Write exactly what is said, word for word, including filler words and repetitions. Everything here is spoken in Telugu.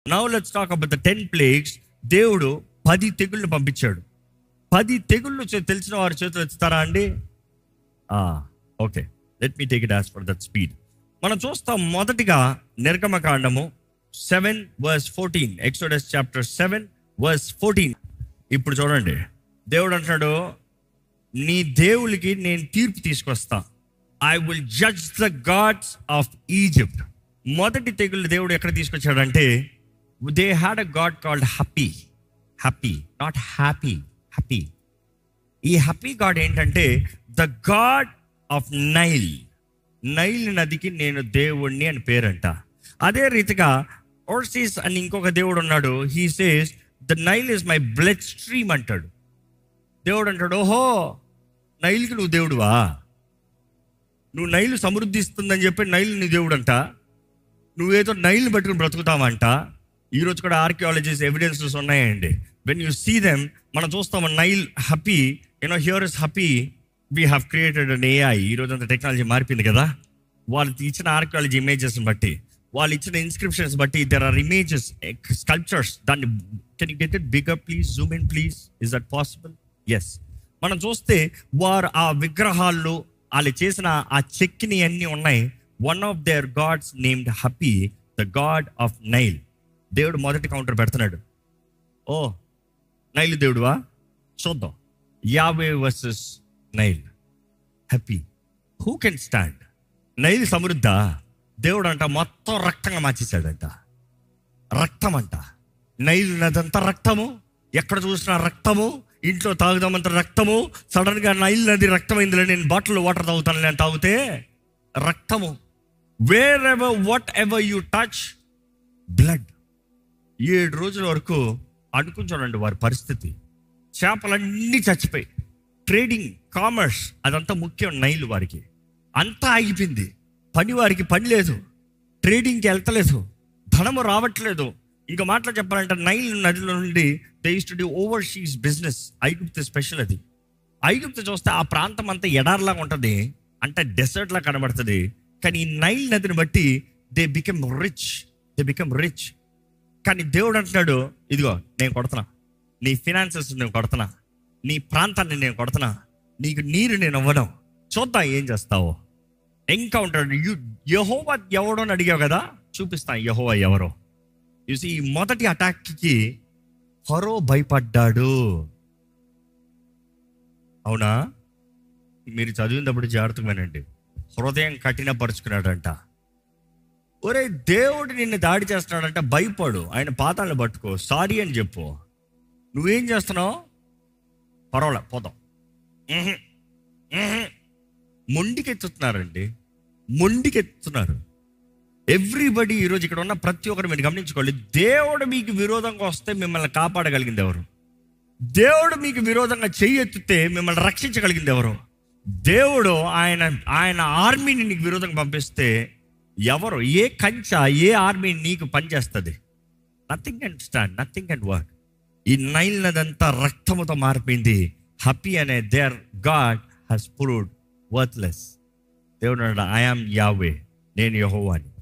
Now let's talk about the ten plagues. దేవుడు పది తెగుళ్ళు పంపించాడు. పది తెగుళ్ళు తెలిసిన వారి చేతులు ఎత్తుతారా అండి? Okay, let me take it as for that speed. మనం చూస్తాం మొదటిగా నిర్గమకాండము seven verse fourteen. Exodus chapter seven verse fourteen. ఇప్పుడు చూడండి, దేవుడు అంటున్నాడు, నీ దేవుడికి నేను తీర్పు తీసుకొస్తా. I will judge the gods of Egypt. మొదటి తెగుళ్ళు దేవుడు ఎక్కడ తీసుకొచ్చాడంటే, they had a god called Hapi. Hapi, not Hapi, Hapi. ఈ హ్యాపీ గాడ్ ఏంటంటే the god of Nile. Nile నదికి నేను దేవుణ్ణి అని పేరంట. అదే రీతిగా ఓర్సిస్ అని ఇంకొక దేవుడు ఉన్నాడు. He says the Nile is my blood stream అంటాడు. దేవుడు అంటాడు, ఓహో నైల్కి నువ్వు దేవుడువా? నువ్వు నైలు సమృద్ధి ఇస్తుందని చెప్పి నైల్ నీ దేవుడు అంట. నువ్వేదో నైల్ని పట్టుకుని బ్రతుకుతావంట. ఈరోజు కూడా ఆర్కియాలజీస్ ఎవిడెన్సెస్ ఉన్నాయండి. వెన్ యూ సీ దెమ్, మనం చూస్తాము Nile Hapi, you know here is Hapi. We have created an AI. ఈరోజు అంత టెక్నాలజీ మారిపోయింది కదా. వాళ్ళు ఇచ్చిన ఆర్కియాలజీ ఇమేజెస్ని బట్టి, వాళ్ళు ఇచ్చిన ఇన్స్క్రిప్షన్స్ బట్టి, దెర్ ఆర్ ఇమేజెస్, స్కల్ప్చర్స్. దాన్ని can you get it bigger please, zoom in please, is that possible? Yes. మనం చూస్తే వారు ఆ విగ్రహాల్లో వాళ్ళు చేసిన ఆ చెక్కిని అన్నీ ఉన్నాయి. One of their gods named Hapi, the god of Nile. దేవుడు మొదటి కౌంటర్ పెడుతున్నాడు. ఓ నైల్ దేవుడువా? చూద్దాం. Yahweh versus Nile. Hapi, who can stand? Nile సమృద్ధా? దేవుడు అంట మొత్తం రక్తంగా మార్చేశాడంట. రక్తం అంట. నైల్ నదంతా రక్తము, ఎక్కడ చూసినా రక్తము, ఇంట్లో తాగుదామంత రక్తము. సడన్గా నైల్ నది రక్తమైందిలే, నేను బాటిల్లో వాటర్ తాగుతాను నేను తాగితే రక్తము. Wherever whatever you touch blood. ఏడు రోజుల వరకు అనుకుంటానండి వారి పరిస్థితి. చేపలన్నీ చచ్చిపోయి, ట్రేడింగ్, కామర్స్ అదంతా ముఖ్యం. నైల్ వారికి అంతా ఆగిపోయింది. పని వారికి పని లేదు, ట్రేడింగ్కి వెళ్తలేదు, ధనము రావట్లేదు. ఇంకా మాటలు చెప్పాలంటే నైల్ నదిలో నుండి they used to do overseas business. ఐగుప్తు స్పెషల్ అది. ఐగుప్తు చూస్తే ఆ ప్రాంతం అంతా ఎడార్లాగా ఉంటుంది, అంటే డెసర్ట్ లా కనబడుతుంది. కానీ ఈ నైల్ నదిని బట్టి they become rich, they become rich. కానీ దేవుడు అంటున్నాడు, ఇదిగో నేను కొడుతున్నా, నీ ఫినాన్సెస్ నేను కొడుతున్నా, నీ ప్రాంతాన్ని నేను కొడుతున్నా, నీకు నీరు నేను ఇవ్వడం, చూద్దాం ఏం చేస్తావో. ఎన్కౌంటర్. యు యెహోవా ఎవడో అని అడిగావు కదా, చూపిస్తాను యెహోవా ఎవరో. చూసి ఈ మొదటి అటాక్కి ఫరో భయపడ్డాడు. అవునా? మీరు చదివినప్పుడు జాగ్రత్తగానండి. హృదయం కఠినపరుచుకున్నాడంట. ఒరే దేవుడు నిన్ను దాడి చేస్తున్నాడంట, భయపడు, ఆయన పాతాలను పట్టుకో, సారీ అని చెప్పు. నువ్వేం చేస్తున్నావు? పర్వాలే పోదాం. మొండికెత్తుతున్నారండి, మొండికెత్తుతున్నారు. ఎవ్రీబడి. ఈరోజు ఇక్కడ ఉన్న ప్రతి ఒక్కరు మీరు గమనించుకోవాలి. దేవుడు మీకు విరోధంగా వస్తే మిమ్మల్ని కాపాడగలిగింది ఎవరు? దేవుడు మీకు విరోధంగా చెయ్యి ఎత్తితే మిమ్మల్ని రక్షించగలిగింది ఎవరు? దేవుడు ఆయన ఆయన ఆర్మీని నీకు విరోధంగా పంపిస్తే ఎవరు? ఏ కంచ, ఏ ఆర్మీ నీకు పనిచేస్తుంది? Nothing can stand, nothing can work. ఈ నైల్ నదంతా రక్తముతో మారిపోయింది. హ్యాపీ అనే their god has proved worthless. దేవుడు అన్నాడు, ఐ యామ్ యావే, నేను యెహోవాని.